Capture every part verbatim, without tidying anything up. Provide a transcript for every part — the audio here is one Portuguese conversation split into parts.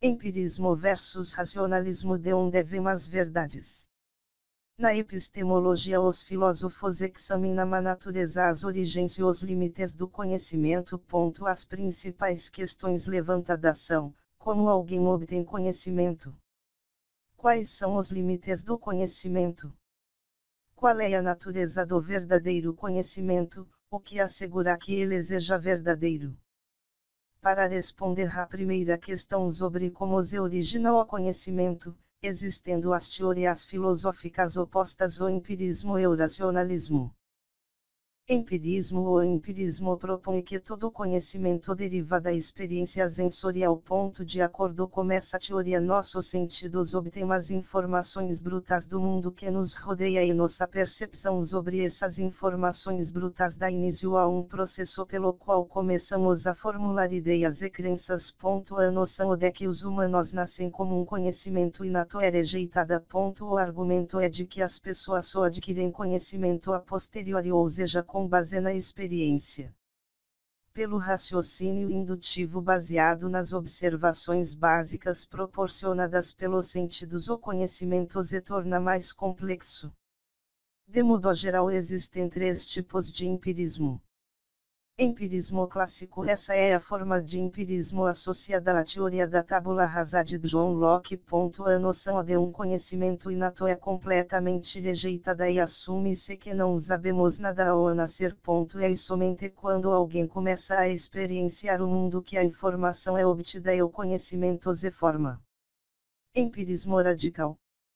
Empirismo versus racionalismo de onde vêm as verdades. Na epistemologia, os filósofos examinam a natureza, as origens e os limites do conhecimento. As principais questões levantadas são: como alguém obtém conhecimento? Quais são os limites do conhecimento? Qual é a natureza do verdadeiro conhecimento? O que assegura que ele seja verdadeiro? Para responder à primeira questão sobre como se origina o conhecimento, existendo as teorias filosóficas opostas, o empirismo e o racionalismo. Empirismo ou empirismo propõe que todo conhecimento deriva da experiência sensorial. De acordo com essa teoria, nossos sentidos obtêm as informações brutas do mundo que nos rodeia e nossa percepção sobre essas informações brutas dá início a um processo pelo qual começamos a formular ideias e crenças. A noção de que os humanos nascem com um conhecimento inato é rejeitada. O argumento é de que as pessoas só adquirem conhecimento a posteriori, ou seja, com base na experiência. Pelo raciocínio indutivo baseado nas observações básicas proporcionadas pelos sentidos, o conhecimento se torna mais complexo. De modo geral, existem três tipos de empirismo. Empirismo clássico. Essa é a forma de empirismo associada à teoria da tábula rasa de John Locke. A noção de um conhecimento inato é completamente rejeitada e assume-se que não sabemos nada ao nascer. É somente quando alguém começa a experienciar o mundo que a informação é obtida e o conhecimento se forma. Empirismo radical.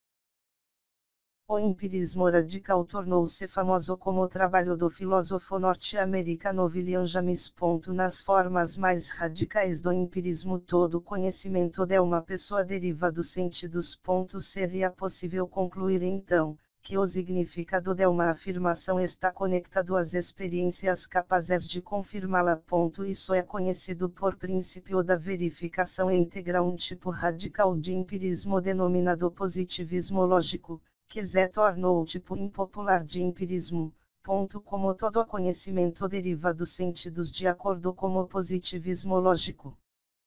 O empirismo radical tornou-se famoso como o trabalho do filósofo norte-americano William James. Nas formas mais radicais do empirismo, todo conhecimento de uma pessoa deriva dos sentidos. Seria possível concluir então, que o significado de uma afirmação está conectado às experiências capazes de confirmá-la. Isso é conhecido por princípio da verificação integral. Um tipo radical de empirismo denominado positivismo lógico, que se tornou o tipo impopular de empirismo. Como todo conhecimento deriva dos sentidos de acordo com o positivismo lógico.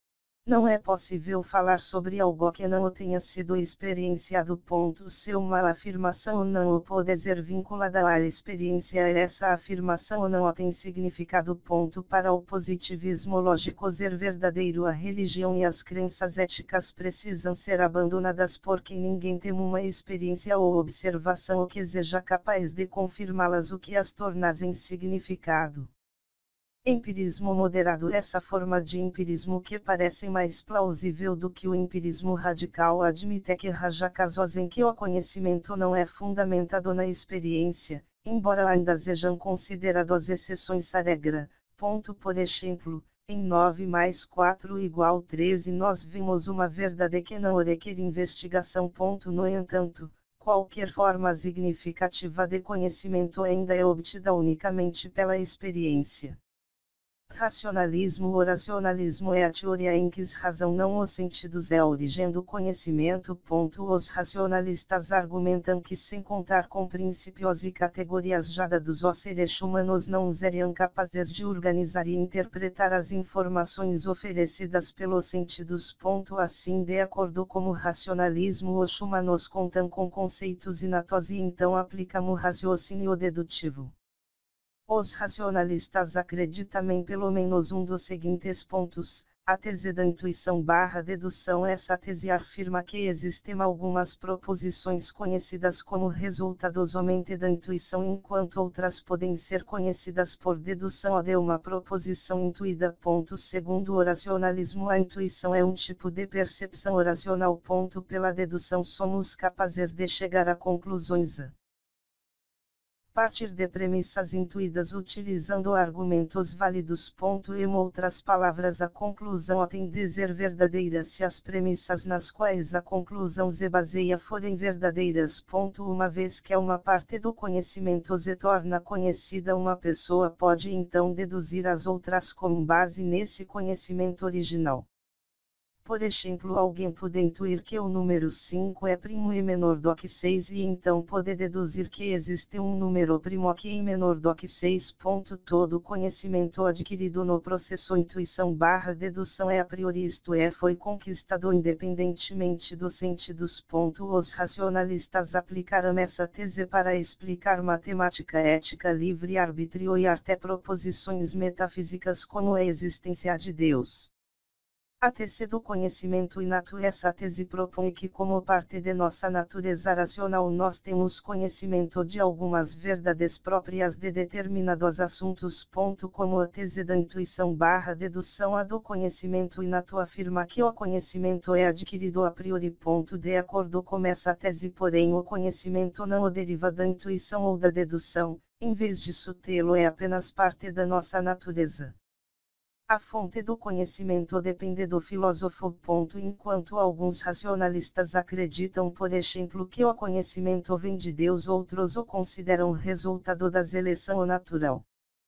Não é possível falar sobre algo que não tenha sido experienciado. Se uma afirmação não pode ser vinculada à experiência, essa afirmação não tem significado. Para o positivismo lógico ser verdadeiro, a religião e as crenças éticas precisam ser abandonadas porque ninguém tem uma experiência ou observação que seja capaz de confirmá-las, o que as torna sem significado. Empirismo moderado. Essa forma de empirismo, que parece mais plausível do que o empirismo radical, admite que haja casos em que o conhecimento não é fundamentado na experiência, embora ainda sejam considerados exceções à regra. Por exemplo, em nove mais quatro igual treze nós vimos uma verdade que não requer investigação. No entanto, qualquer forma significativa de conhecimento ainda é obtida unicamente pela experiência. Racionalismo. O racionalismo é a teoria em que a razão, não os sentidos, é a origem do conhecimento. Os racionalistas argumentam que, sem contar com princípios e categorias já dados, os seres humanos não seriam capazes de organizar e interpretar as informações oferecidas pelos sentidos. Assim, de acordo com o racionalismo, os humanos contam com conceitos inatos e então aplicam o raciocínio dedutivo. Os racionalistas acreditam em pelo menos um dos seguintes pontos: a tese da intuição barra dedução. Essa tese afirma que existem algumas proposições conhecidas como resultado somente da intuição, enquanto outras podem ser conhecidas por dedução de uma proposição intuída. Segundo o racionalismo, a intuição é um tipo de percepção racional. Pela dedução somos capazes de chegar a conclusões a partir de premissas intuídas utilizando argumentos válidos. Em outras palavras, a conclusão tem de ser verdadeira se as premissas nas quais a conclusão se baseia forem verdadeiras. Uma vez que uma parte do conhecimento se torna conhecida, uma pessoa pode então deduzir as outras com base nesse conhecimento original. Por exemplo, alguém pode intuir que o número cinco é primo e menor do que seis e então pode deduzir que existe um número primo que é menor do que seis. Todo conhecimento adquirido no processo intuição barra dedução é a priori, isto é, foi conquistado independentemente dos sentidos. Os racionalistas aplicaram essa tese para explicar matemática, ética, livre-arbítrio e até proposições metafísicas como a existência de Deus. A tese do conhecimento inato. Essa tese propõe que, como parte de nossa natureza racional, nós temos conhecimento de algumas verdades próprias de determinados assuntos. Como a tese da intuição barra dedução. A do conhecimento inato afirma que o conhecimento é adquirido a priori. De acordo com essa tese, porém, o conhecimento não o deriva da intuição ou da dedução, em vez disso, tê-lo é apenas parte da nossa natureza. A fonte do conhecimento depende do filósofo. Enquanto alguns racionalistas acreditam, por exemplo, que o conhecimento vem de Deus, outros o consideram resultado da seleção natural.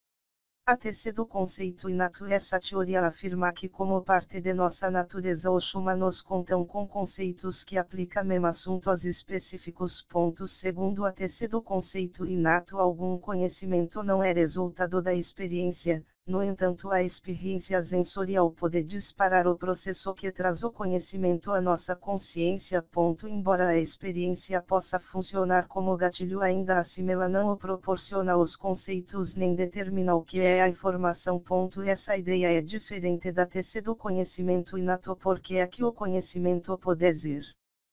A tese do conceito inato. Essa teoria afirma que, como parte de nossa natureza, os humanos contam com conceitos que aplicam a assuntos específicos. Segundo a tese do conceito inato, algum conhecimento não é resultado da experiência. No entanto, a experiência sensorial pode disparar o processo que traz o conhecimento à nossa consciência. Embora a experiência possa funcionar como gatilho, ainda assim ela não o proporciona os conceitos nem determina o que é a informação. Essa ideia é diferente da tese do conhecimento inato, porque é que o conhecimento pode ser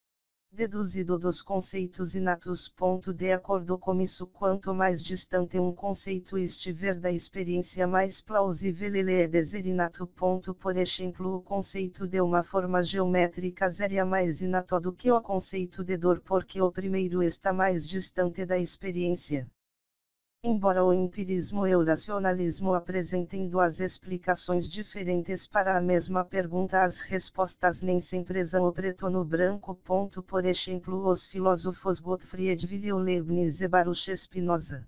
deduzido dos conceitos inatos. De acordo com isso, quanto mais distante um conceito estiver da experiência, mais plausível ele é de ser inato. Por exemplo, o conceito de uma forma geométrica seria mais inato do que o conceito de dor, porque o primeiro está mais distante da experiência. Embora o empirismo e o racionalismo apresentem duas explicações diferentes para a mesma pergunta, as respostas nem sempre são o preto no branco. Por exemplo, os filósofos Gottfried Wilhelm Leibniz e Baruch Spinoza,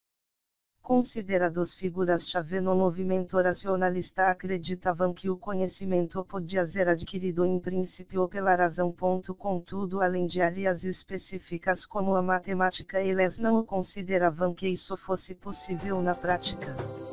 considerados figuras-chave no movimento racionalista, acreditavam que o conhecimento podia ser adquirido em princípio pela razão. Contudo, além de áreas específicas como a matemática, eles não consideravam que isso fosse possível na prática.